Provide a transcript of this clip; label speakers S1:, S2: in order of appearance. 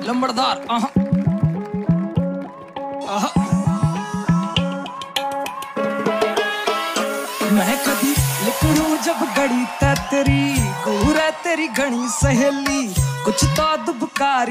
S1: लंबड़दार मैं कदी लिखूं जब गड़ी तेरी घूरे तेरी घनी सहेली कुछ तो दुबकारी